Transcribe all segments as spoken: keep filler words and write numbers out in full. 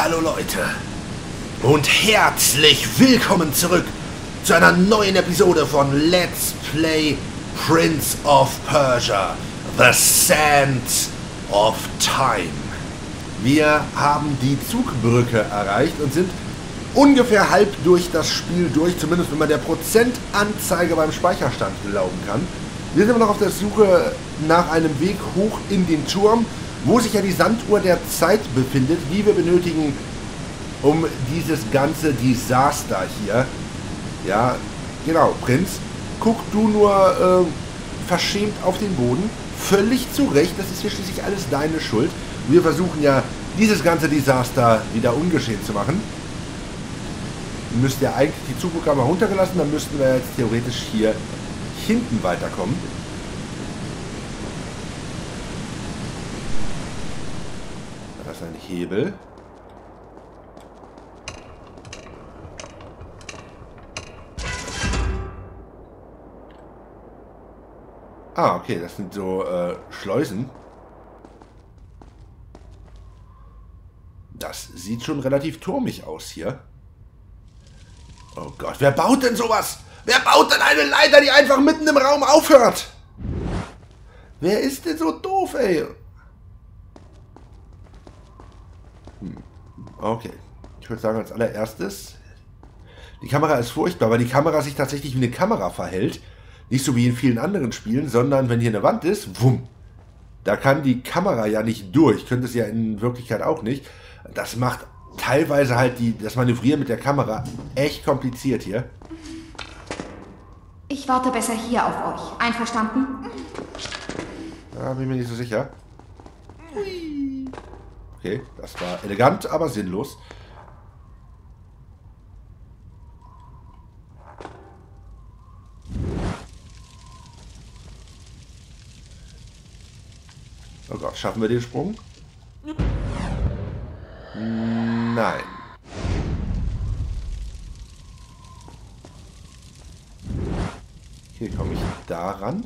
Hallo Leute und herzlich willkommen zurück zu einer neuen Episode von Let's Play Prince of Persia: The Sands of Time. Wir haben die Zugbrücke erreicht und sind ungefähr halb durch das Spiel durch, zumindest wenn man der Prozentanzeige beim Speicherstand glauben kann. Wir sind immer noch auf der Suche nach einem Weg hoch in den Turm, wo sich ja die Sanduhr der Zeit befindet, die wir benötigen, um dieses ganze Desaster hier. Ja, genau, Prinz, guck du nur äh, verschämt auf den Boden. Völlig zu Recht, das ist hier schließlich alles deine Schuld. Wir versuchen ja, dieses ganze Desaster wieder ungeschehen zu machen. Müsste ja eigentlich die Zugbrücke mal runtergelassen, dann müssten wir jetzt theoretisch hier hinten weiterkommen. Da ist ein Hebel. Ah, okay, das sind so äh, Schleusen. Das sieht schon relativ turmig aus hier. Oh Gott, wer baut denn sowas? Wer baut denn eine Leiter, die einfach mitten im Raum aufhört? Wer ist denn so doof, ey? Hm. Okay. Ich würde sagen, als allererstes, die Kamera ist furchtbar, weil die Kamera sich tatsächlich wie eine Kamera verhält. Nicht so wie in vielen anderen Spielen, sondern wenn hier eine Wand ist, wumm, da kann die Kamera ja nicht durch. Könnte es ja in Wirklichkeit auch nicht. Das macht teilweise halt die, das Manövrieren mit der Kamera echt kompliziert hier. Ich warte besser hier auf euch. Einverstanden? Da bin ich mir nicht so sicher. Okay, das war elegant, aber sinnlos. Oh Gott, schaffen wir den Sprung? Nein. Hier komme ich daran.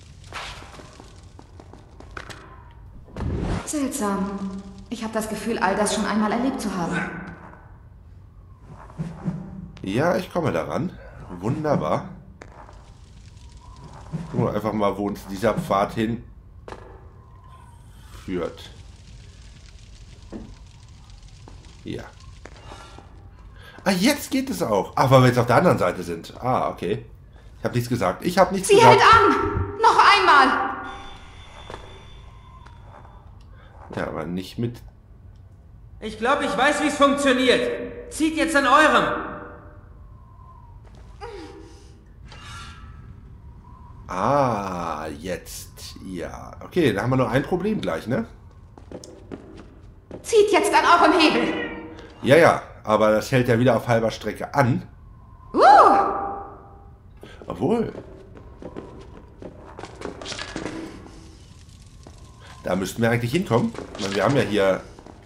Seltsam. Ich habe das Gefühl, all das schon einmal erlebt zu haben. Ja, ich komme daran. Wunderbar. Gucken wir einfach mal, wo uns dieser Pfad hin führt. Ja. Ah, jetzt geht es auch. Ach, weil wir jetzt auf der anderen Seite sind. Ah, okay. Ich habe nichts gesagt. Ich habe nichts Sie gesagt. Sie hält an! Noch einmal! Ja, aber nicht mit... Ich glaube, ich weiß, wie es funktioniert. Zieht jetzt an eurem. Ah, jetzt. Ja. Okay, da haben wir nur ein Problem gleich, ne? Zieht jetzt an eurem Hebel! Ja, ja. Aber das hält ja wieder auf halber Strecke an. Uh! Obwohl. Da müssten wir eigentlich hinkommen. Ich meine, wir haben ja hier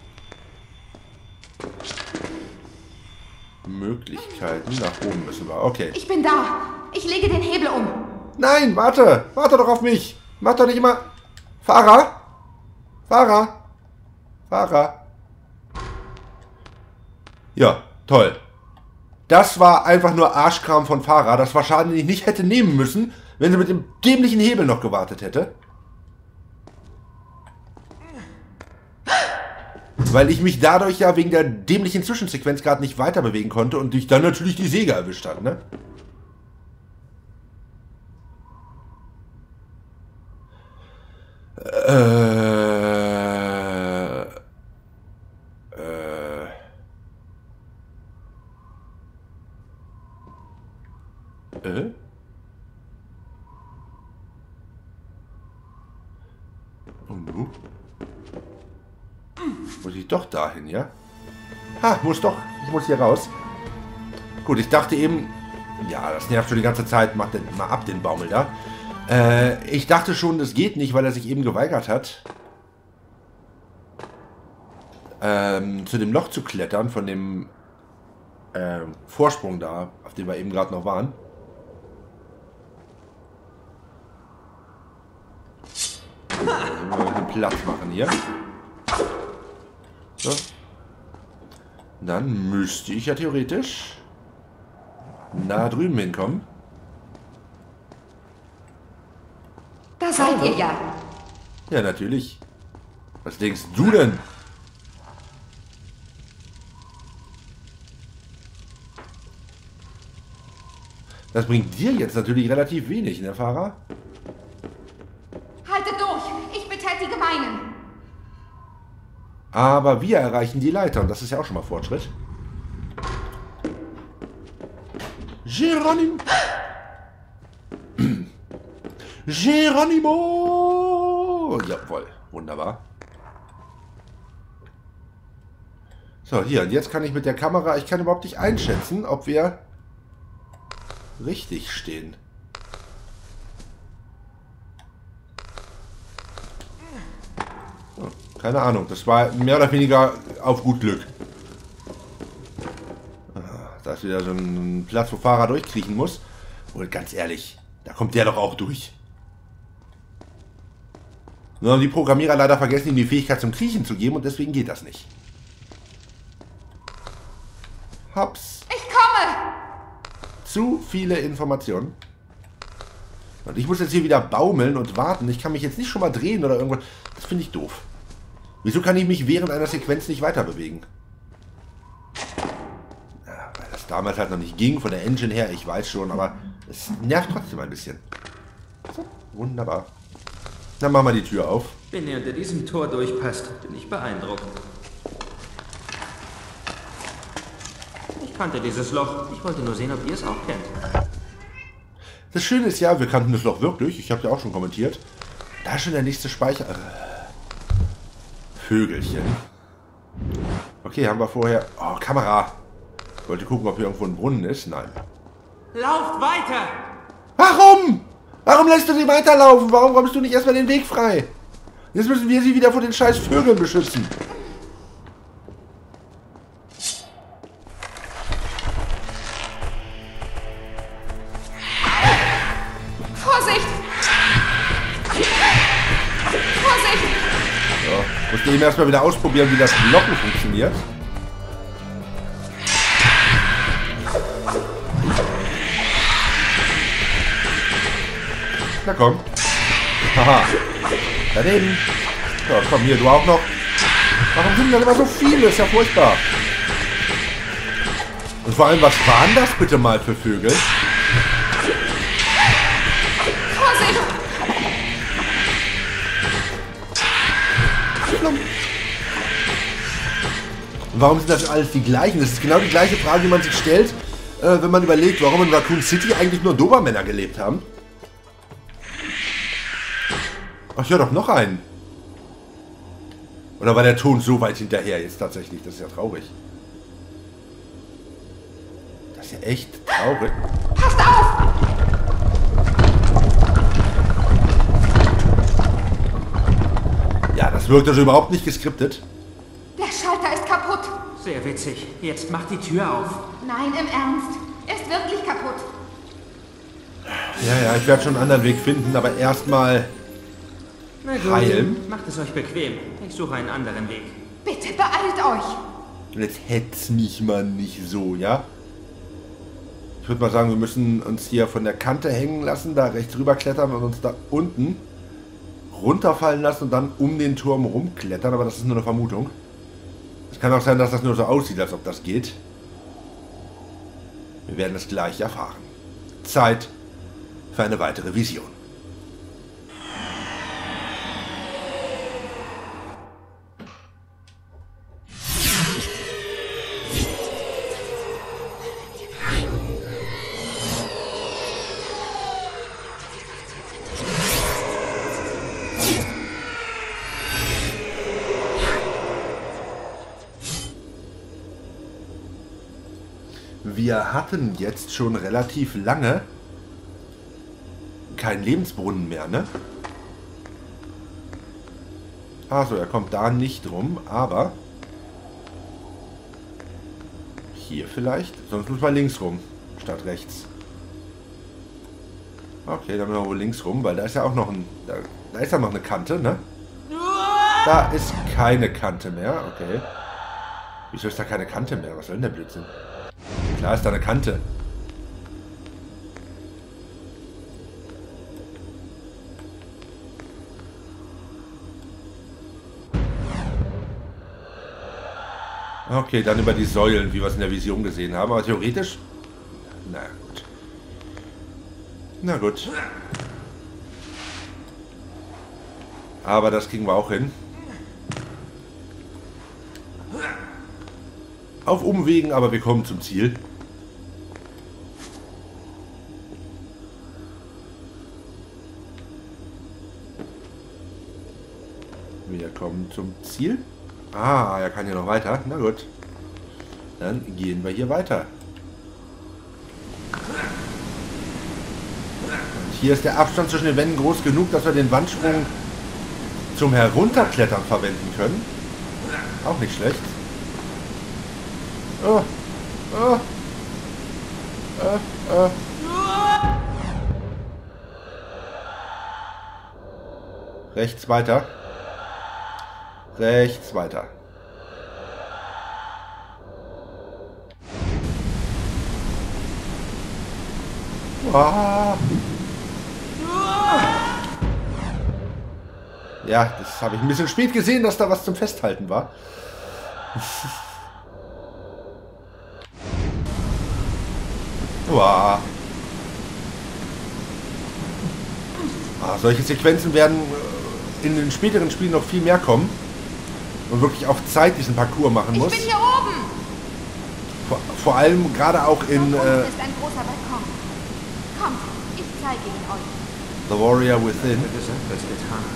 Möglichkeiten. Nach oben müssen wir. Okay. Ich bin da. Ich lege den Hebel um. Nein, warte. Warte doch auf mich. Mach doch nicht immer... Fahrer? Fahrer? Fahrer? Ja, toll. Das war einfach nur Arschkram von Fahrer. Das war Schaden, den ich nicht hätte nehmen müssen, wenn sie mit dem dämlichen Hebel noch gewartet hätte. Weil ich mich dadurch ja wegen der dämlichen Zwischensequenz gerade nicht weiter bewegen konnte und dich dann natürlich die Säge erwischt hat, ne? Äh... Äh... Äh? Und du? Muss ich doch dahin, ja? Ha, muss doch. Ich muss hier raus. Gut, ich dachte eben... Ja, das nervt schon die ganze Zeit. Mach den, mal ab, den Baumel da. Äh, ich dachte schon, das geht nicht, weil er sich eben geweigert hat, ähm, zu dem Loch zu klettern, von dem ähm, Vorsprung da, auf dem wir eben gerade noch waren. Also, mal einen Platz machen hier. So. Dann müsste ich ja theoretisch da drüben hinkommen. Da seid ihr ja. Ja, natürlich. Was denkst du denn? Das bringt dir jetzt natürlich relativ wenig, ne, Fahrer? Haltet durch! Ich betätige meinen! Aber wir erreichen die Leiter und das ist ja auch schon mal Fortschritt. Geronimo! Geronimo! Jawohl, wunderbar. So, hier, und jetzt kann ich mit der Kamera, ich kann überhaupt nicht einschätzen, ob wir richtig stehen. Oh, keine Ahnung, das war mehr oder weniger auf gut Glück. Da ist wieder so ein Platz, wo Fahrer durchkriechen muss. Und ganz ehrlich, da kommt der doch auch durch. Nur haben die Programmierer leider vergessen, ihm die Fähigkeit zum Kriechen zu geben und deswegen geht das nicht. Hops. Ich komme! Zu viele Informationen. Und ich muss jetzt hier wieder baumeln und warten. Ich kann mich jetzt nicht schon mal drehen oder irgendwas. Das finde ich doof. Wieso kann ich mich während einer Sequenz nicht weiter bewegen? Ja, weil das damals halt noch nicht ging, von der Engine her, ich weiß schon, aber es nervt trotzdem ein bisschen. So, wunderbar. Dann machen wir die Tür auf. Wenn ihr unter diesem Tor durchpasst, bin ich beeindruckt. Ich kannte dieses Loch. Ich wollte nur sehen, ob ihr es auch kennt. Das Schöne ist ja, wir kannten das Loch wirklich. Ich habe ja auch schon kommentiert. Da ist schon der nächste Speicher. Äh, Vögelchen. Okay, haben wir vorher... Oh, Kamera. Ich wollte gucken, ob hier irgendwo ein Brunnen ist. Nein. Lauft weiter! Warum? Warum lässt du sie weiterlaufen? Warum räumst du nicht erstmal den Weg frei? Jetzt müssen wir sie wieder vor den scheiß Vögeln beschützen. Vorsicht! Vorsicht! So, musst du eben erstmal wieder ausprobieren, wie das Locken funktioniert. Na komm. Haha. Daneben. So, komm hier, du auch noch. Warum sind denn immer so viele? Ist ja furchtbar. Und vor allem, was waren das bitte mal für Vögel? Vorsicht! Und warum sind das alles die gleichen? Das ist genau die gleiche Frage, die man sich stellt, äh, wenn man überlegt, warum in Raccoon City eigentlich nur Dobermänner gelebt haben. Ach ja, doch noch einen. Oder war der Ton so weit hinterher jetzt tatsächlich? Das ist ja traurig. Das ist ja echt traurig. Passt auf! Ja, das wirkt also überhaupt nicht geskriptet. Der Schalter ist kaputt. Sehr witzig. Jetzt macht die Tür auf. Nein, im Ernst. Er ist wirklich kaputt. Ja, ja, ich werde schon einen anderen Weg finden, aber erstmal Na gut, heilen. macht es euch bequem. Ich suche einen anderen Weg. Bitte beeilt euch. Und jetzt hetz mich mal nicht so, ja? Ich würde mal sagen, wir müssen uns hier von der Kante hängen lassen, da rechts rüber klettern und uns da unten runterfallen lassen und dann um den Turm rumklettern, aber das ist nur eine Vermutung. Es kann auch sein, dass das nur so aussieht, als ob das geht. Wir werden es gleich erfahren. Zeit für eine weitere Vision. Wir hatten jetzt schon relativ lange keinen Lebensbrunnen mehr, ne? Also, er kommt da nicht rum, aber hier vielleicht? Sonst muss man links rum, statt rechts. Okay, dann müssen wir wohl links rum, weil da ist ja auch noch ein... Da, da ist ja noch eine Kante, ne? Da ist keine Kante mehr, okay. Wieso ist da keine Kante mehr? Was soll denn der Blödsinn? Klar ist da eine Kante. Okay, dann über die Säulen, wie wir es in der Vision gesehen haben. Aber theoretisch... Na gut. Na gut. Aber das kriegen wir auch hin. Auf Umwegen, aber wir kommen zum Ziel. Wir kommen zum Ziel. Ah, er kann ja noch weiter. Na gut. Dann gehen wir hier weiter. Und hier ist der Abstand zwischen den Wänden groß genug, dass wir den Wandsprung zum Herunterklettern verwenden können. Auch nicht schlecht. Oh. Oh. Oh. Oh. Rechts weiter. Rechts weiter. Wow. Ja, das habe ich ein bisschen spät gesehen, dass da was zum Festhalten war. Wow. Ah, solche Sequenzen werden in den späteren Spielen noch viel mehr kommen. Und wirklich auf Zeit diesen Parcours machen muss. Ich bin hier oben! Vor, vor allem gerade auch in... Da Äh, ist ein großer Balkon. Kommt, ich zeige ihn euch. The Warrior Within. Gesagt, das getan.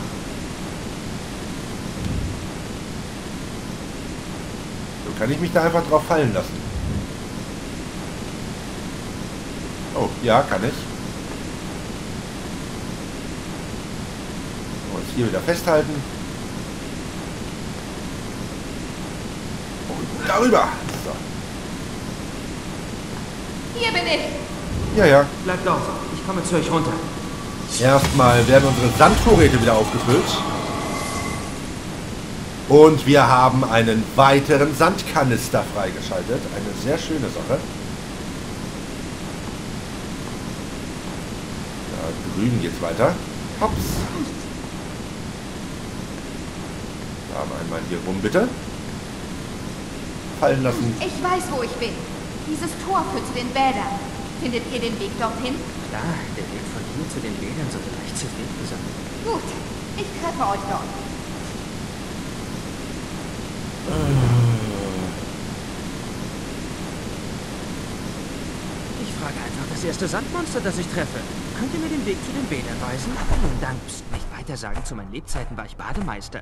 So kann ich mich da einfach drauf fallen lassen. Oh, ja, kann ich. Und hier wieder festhalten. Und darüber. So. Hier bin ich! Ja, ja. Bleibt dort. Ich komme zu euch runter. Erstmal werden unsere Sandvorräte wieder aufgefüllt. Und wir haben einen weiteren Sandkanister freigeschaltet. Eine sehr schöne Sache. Da drüben geht's weiter. Hops. Da haben wir einmal hier rum, bitte. Fallen lassen. Ich weiß, wo ich bin. Dieses Tor führt zu den Bädern. Findet ihr den Weg dorthin? Klar, der Weg von hier zu den Bädern sollte leicht zu finden sein. Gut, ich treffe euch dort. Ich frage einfach das erste Sandmonster, das ich treffe. Könnt ihr mir den Weg zu den Bädern weisen? Vielen Dank. Psst, nicht weiter sagen. Zu meinen Lebzeiten war ich Bademeister.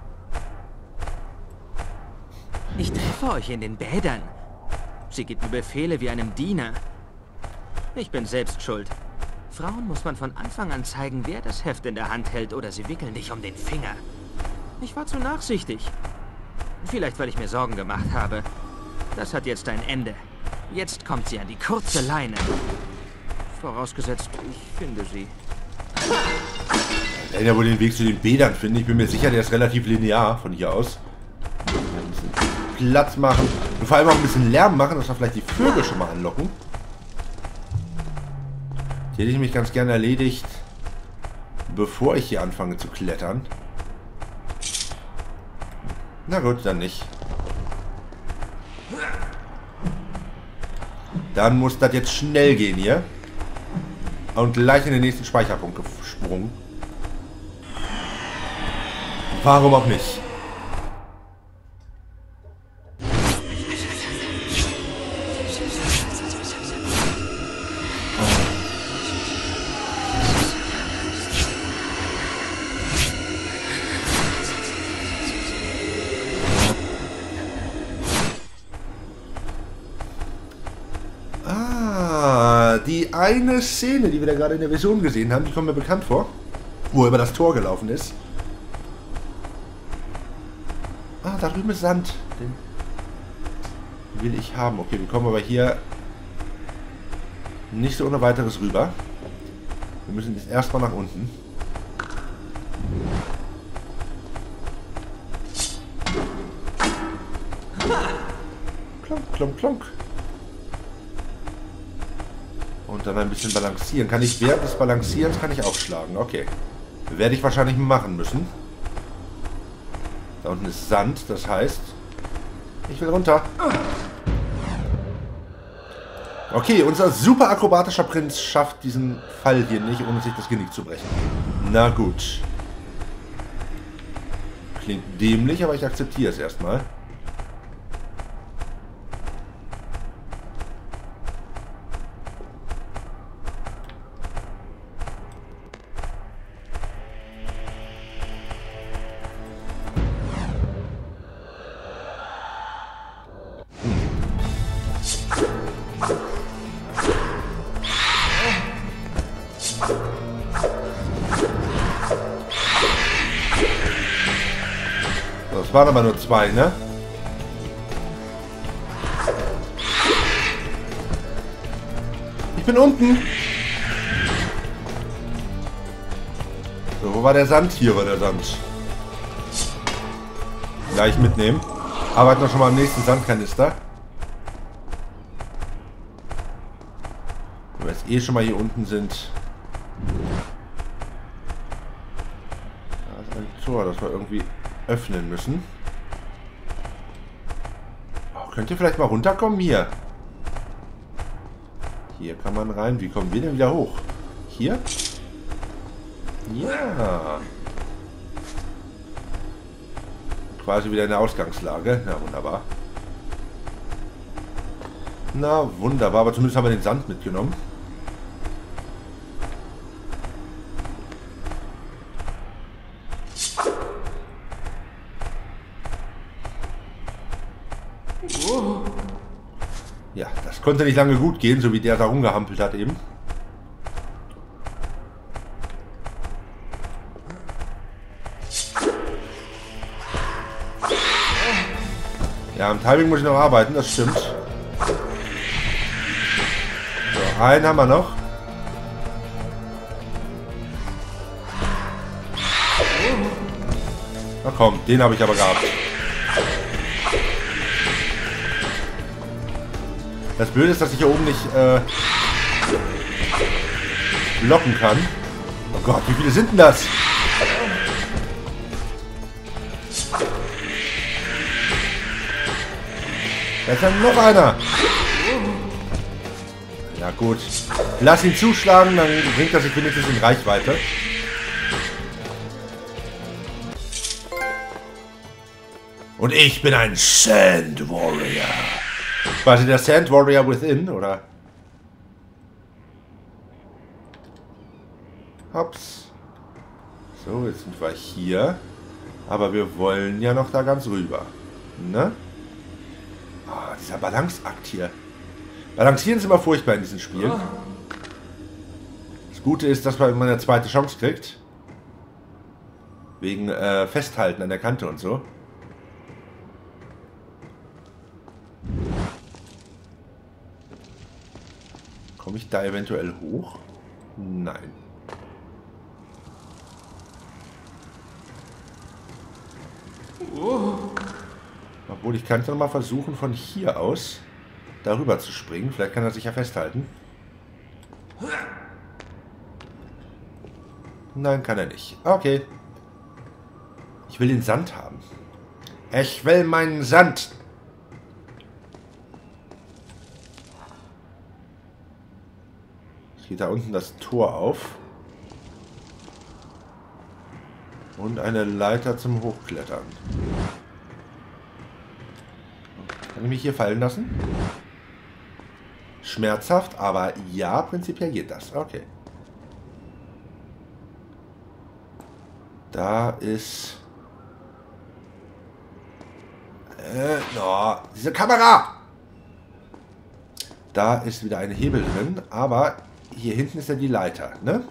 Ich treffe euch in den Bädern. Sie gibt mir Befehle wie einem Diener. Ich bin selbst schuld. Frauen muss man von Anfang an zeigen, wer das Heft in der Hand hält, oder sie wickeln dich um den Finger. Ich war zu nachsichtig. Vielleicht, weil ich mir Sorgen gemacht habe. Das hat jetzt ein Ende. Jetzt kommt sie an die kurze Leine. Vorausgesetzt, ich finde sie. Wenn er wohl den Weg zu den Bädern findet, ich bin mir sicher, der ist relativ linear von hier aus. Ein bisschen Platz machen und vor allem auch ein bisschen Lärm machen, dass wir vielleicht die Vögel schon mal anlocken. Die hätte ich mich ganz gerne erledigt, bevor ich hier anfange zu klettern. Na gut, dann nicht. Dann muss das jetzt schnell gehen hier. Und gleich in den nächsten Speicherpunkt gesprungen. Warum auch nicht? Die eine Szene, die wir da gerade in der Vision gesehen haben, die kommt mir bekannt vor, wo er über das Tor gelaufen ist. Ah, da drüben ist Sand. Den will ich haben. Okay, wir kommen aber hier nicht so ohne weiteres rüber. Wir müssen jetzt erstmal nach unten. Klunk, klunk, klunk. Und dann ein bisschen balancieren. Kann ich während des Balancierens kann ich aufschlagen. Okay. Werde ich wahrscheinlich machen müssen. Da unten ist Sand, das heißt, ich will runter. Okay, unser super akrobatischer Prinz schafft diesen Fall hier nicht, ohne sich das Genick zu brechen. Na gut. Klingt dämlich, aber ich akzeptiere es erstmal. Das waren aber nur zwei, ne? Ich bin unten. So, wo war der Sand? Hier war der Sand. Gleich mitnehmen. Arbeiten wir schon mal am nächsten Sandkanister. Wenn wir jetzt eh schon mal hier unten sind. Da ist ein Tor, das wir irgendwie öffnen müssen. Oh, könnt ihr vielleicht mal runterkommen hier? Hier kann man rein. Wie kommen wir denn wieder hoch? Hier? Ja. Quasi wieder in der Ausgangslage. Na, wunderbar. Na, wunderbar. Aber zumindest haben wir den Sand mitgenommen. Ja, das konnte nicht lange gut gehen, so wie der da rumgehampelt hat eben. Ja, am Timing muss ich noch arbeiten, das stimmt. So, einen haben wir noch. Na komm, den habe ich aber gehabt. Das Blöde ist, dass ich hier oben nicht äh, blocken kann. Oh Gott, wie viele sind denn das? Da ist dann noch einer. Ja gut. Lass ihn zuschlagen, dann bringt er sich wenigstens in Reichweite. Und ich bin ein Sand Warrior. Quasi der Sand Warrior Within, oder? Hops. So, jetzt sind wir hier. Aber wir wollen ja noch da ganz rüber. Ne? Oh, dieser Balanceakt hier. Balancieren ist immer furchtbar in diesen Spielen. Das Gute ist, dass man eine zweite Chance kriegt. Wegen äh, Festhalten an der Kante und so. Komme ich da eventuell hoch? Nein. Oh. Obwohl, ich kann es noch mal versuchen, von hier aus darüber zu springen. Vielleicht kann er sich ja festhalten. Nein, kann er nicht. Okay. Ich will den Sand haben. Ich will meinen Sand. Geht da unten das Tor auf. Und eine Leiter zum Hochklettern. Kann ich mich hier fallen lassen? Schmerzhaft, aber ja, prinzipiell geht das. Okay. Da ist... Äh, no, diese Kamera! Da ist wieder ein Hebel drin, aber... Hier hinten ist ja die Leiter, ne?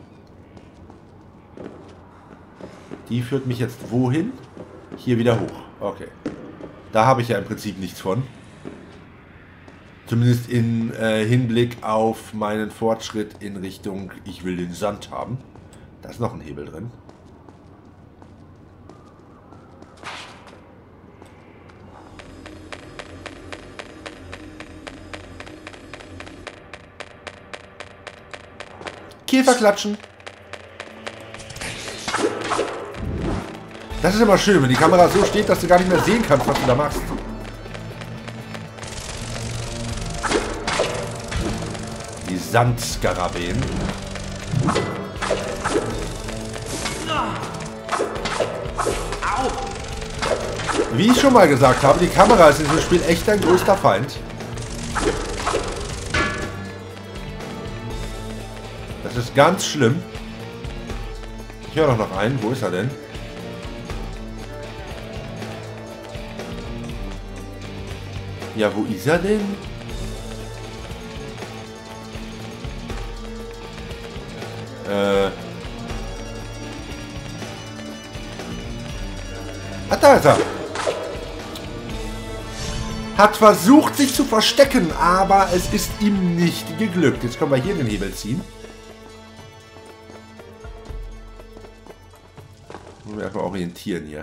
Die führt mich jetzt wohin? Hier wieder hoch. Okay. Da habe ich ja im Prinzip nichts von. Zumindest in äh, Hinblick auf meinen Fortschritt in Richtung, ich will den Sand haben. Da ist noch ein Hebel drin. Käfer klatschen. Das ist immer schön, wenn die Kamera so steht, dass du gar nicht mehr sehen kannst, was du da machst. Die Sandskarabäen. Wie ich schon mal gesagt habe, die Kamera ist in diesem Spiel echt dein größter Feind. Das ist ganz schlimm. Ich höre doch noch einen. Wo ist er denn? Ja, wo ist er denn? Äh. Ah, da ist er. Hat versucht, sich zu verstecken, aber es ist ihm nicht geglückt. Jetzt können wir hier den Hebel ziehen. Müssen wir einfach orientieren hier.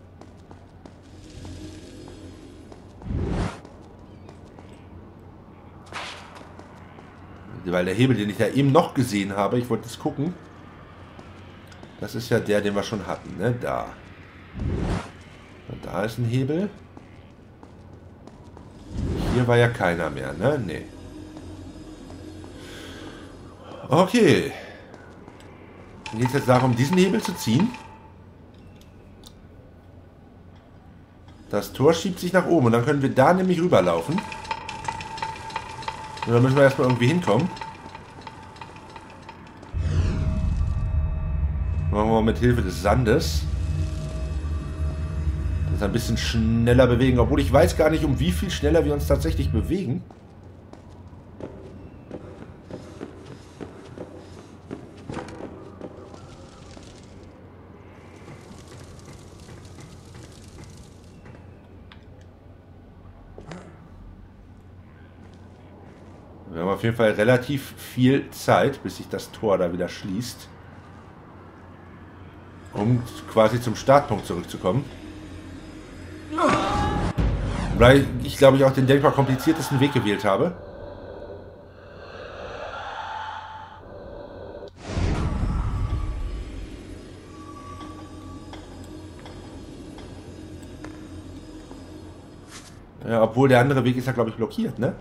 Weil der Hebel, den ich ja eben noch gesehen habe, ich wollte es gucken. Das ist ja der, den wir schon hatten, ne? Da. Und da ist ein Hebel. Hier war ja keiner mehr, ne? Nee. Okay. Dann geht es jetzt darum, diesen Hebel zu ziehen. Das Tor schiebt sich nach oben und dann können wir da nämlich rüberlaufen. Und dann müssen wir erstmal irgendwie hinkommen. Machen wir mal mit Hilfe des Sandes. Das ein bisschen schneller bewegen, obwohl ich weiß gar nicht, um wie viel schneller wir uns tatsächlich bewegen. Wir haben auf jeden Fall relativ viel Zeit, bis sich das Tor da wieder schließt. Um quasi zum Startpunkt zurückzukommen. Weil ich, glaube ich, auch den denkbar kompliziertesten Weg gewählt habe. Ja, obwohl der andere Weg ist ja, glaube ich, blockiert, ne?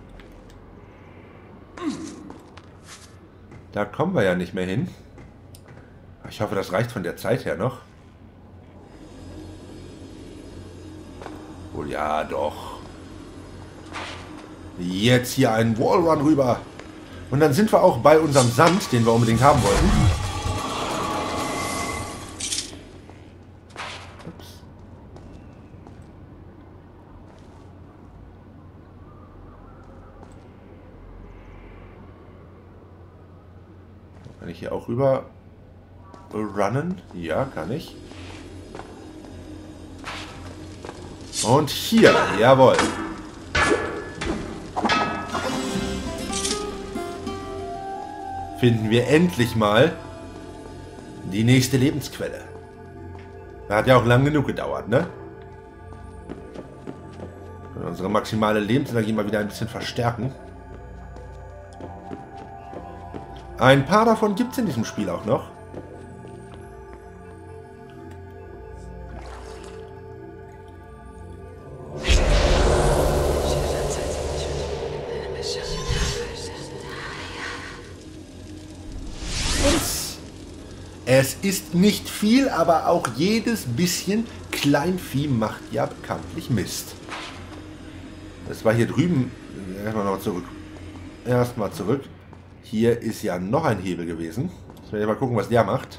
Da kommen wir ja nicht mehr hin. Ich hoffe, das reicht von der Zeit her noch. Oh ja, doch. Jetzt hier einen Wallrun rüber. Und dann sind wir auch bei unserem Sand, den wir unbedingt haben wollten. Ups. Kann ich hier auch rüber runnen? Ja, kann ich. Und hier, jawohl. Finden wir endlich mal die nächste Lebensquelle. Das hat ja auch lang genug gedauert, ne? Und unsere maximale Lebensenergie mal wieder ein bisschen verstärken. Ein paar davon gibt es in diesem Spiel auch noch. Es ist nicht viel, aber auch jedes bisschen Kleinvieh macht ja bekanntlich Mist. Das war hier drüben. Erstmal noch zurück. Erstmal zurück. Hier ist ja noch ein Hebel gewesen. Jetzt werde ich mal gucken, was der macht.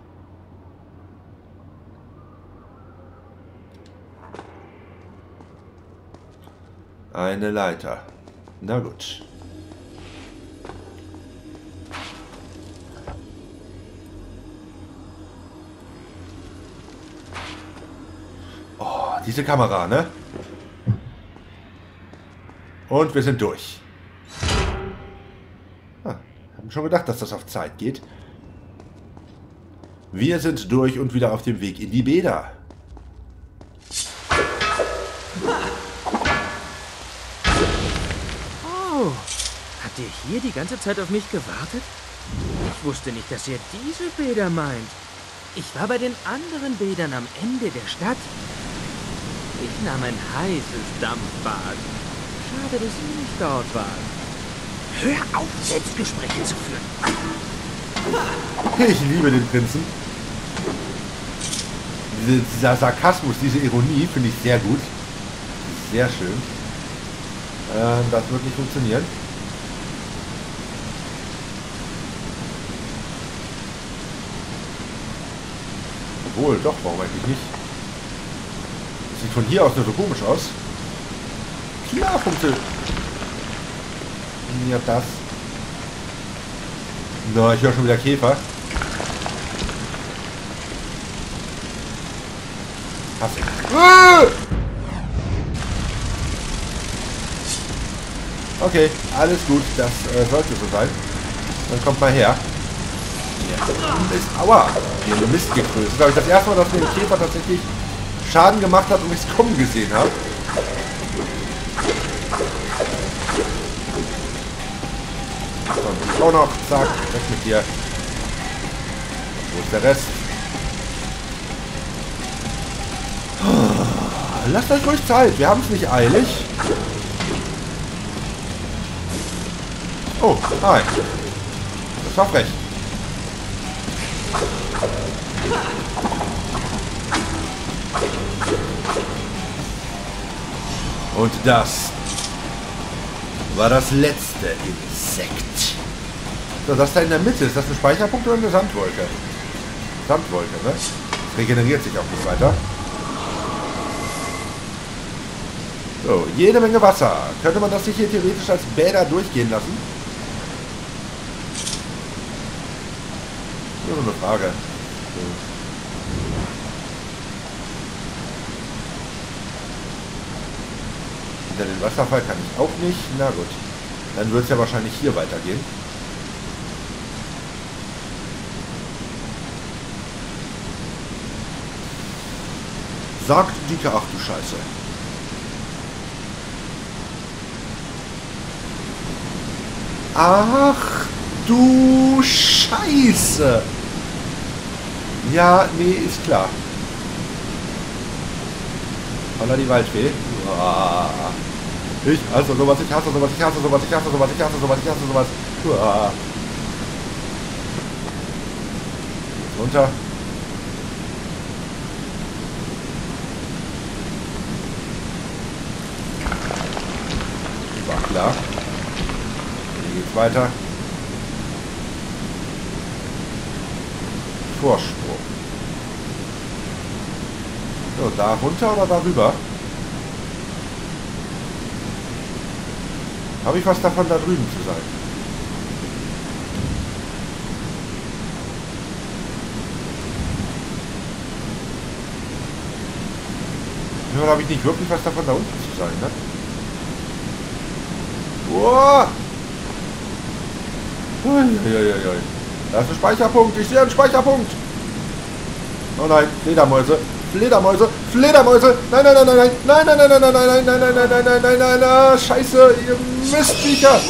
Eine Leiter. Na gut. Diese Kamera, ne? Und wir sind durch. Ah, haben schon gedacht, dass das auf Zeit geht. Wir sind durch und wieder auf dem Weg in die Bäder. Oh, habt ihr hier die ganze Zeit auf mich gewartet? Ich wusste nicht, dass ihr diese Bäder meint. Ich war bei den anderen Bädern am Ende der Stadt. Ich nahm ein heißes Dampfbad. Schade, dass ihr nicht dort wart. Hör auf, Selbstgespräche zu führen. Ich liebe den Prinzen. Diese, dieser Sarkasmus, diese Ironie finde ich sehr gut. Sehr schön. Äh, das wird nicht funktionieren. Obwohl, doch, warum eigentlich nicht? Das sieht von hier aus nur so komisch aus. Klar funktioniert das. Na, ich höre schon wieder Käfer. Hasse ich. Ah! Okay, alles gut, das äh, sollte so sein. Dann kommt mal her. Ja, Mist. Aua! Hier eine Mist gegrößt. Das ist, glaube ich, das erste Mal, dass mir ein Käfer tatsächlich Schaden gemacht hat und ich es kommen gesehen habe. So, auch noch. Zack, weg mit dir. Wo ist der Rest? Lasst euch ruhig Zeit. Wir haben es nicht eilig. Oh, hi. Das war frech. Und das war das letzte Insekt. So, das da in der Mitte, ist das ein Speicherpunkt oder eine Sandwolke? Sandwolke, ne? Das regeneriert sich auch nicht weiter. So, jede Menge Wasser. Könnte man das nicht hier theoretisch als Bäder durchgehen lassen? Nur so eine Frage. So. Hinter den Wasserfall kann ich auch nicht. Na gut. Dann wird es ja wahrscheinlich hier weitergehen. Sagt Dieter, ach du Scheiße. Ach du Scheiße. Ja, nee, ist klar. Holla die Waldfee. Uah. Ich hasse sowas, ich hasse sowas, ich hasse sowas, ich hasse sowas, ich hasse sowas, ich hasse sowas. Uah. Runter. War klar. Hier geht's weiter. Vorsprung. So, da runter oder darüber? Habe ich was davon, da drüben zu sein? Nur habe ich nicht wirklich was davon, da unten zu sein, ne? Boah! Uiuiui. Da ist ein Speicherpunkt. Ich sehe einen Speicherpunkt. Oh nein, Fledermäuse. Fledermäuse. Fledermäuse. Nein, nein, nein, nein, nein, nein, nein, nein, nein, nein, nein, nein, nein, nein, nein, nein, nein, nein, nein, Scheiße, ihr Mistviecher.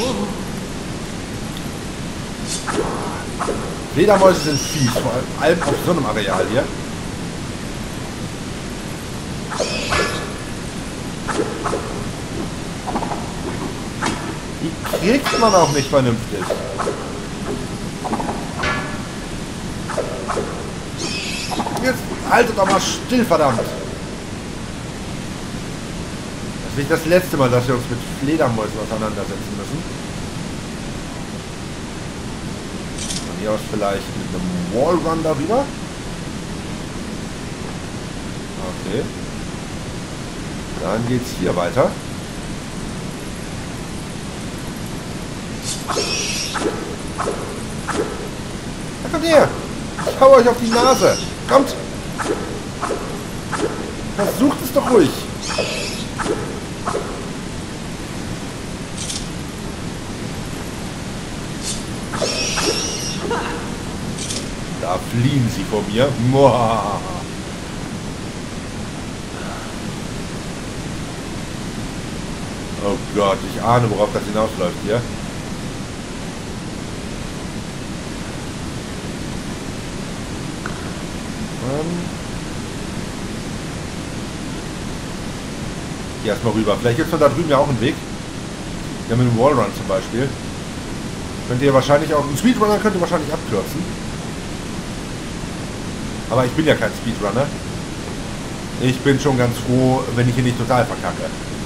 Fledermäuse sind fies, vor allem auf so einem Areal hier. Die kriegt man auch nicht vernünftig. Jetzt haltet doch mal still, verdammt. Das ist nicht das letzte Mal, dass wir uns mit Fledermäusen auseinandersetzen müssen. Von hier aus vielleicht mit einem Wallrun darüber. Okay. Dann geht's hier weiter. Na, kommt her! Ich hau euch auf die Nase! Kommt! Versucht es doch ruhig! Da fliehen sie vor mir. Moa. Oh Gott, ich ahne, worauf das hinausläuft hier. Ähm Hier erstmal rüber. Vielleicht gibt es da drüben ja auch einen Weg. Ja, mit dem Wallrun zum Beispiel. Könnt ihr wahrscheinlich auch... Ein Speedrunner könnt ihr wahrscheinlich abkürzen. Aber ich bin ja kein Speedrunner. Ich bin schon ganz froh, wenn ich hier nicht total verkacke.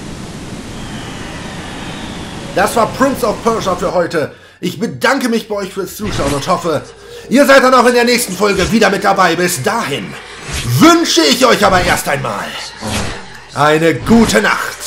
Das war Prince of Persia für heute. Ich bedanke mich bei euch fürs Zuschauen und hoffe, ihr seid dann auch in der nächsten Folge wieder mit dabei. Bis dahin wünsche ich euch aber erst einmal eine gute Nacht.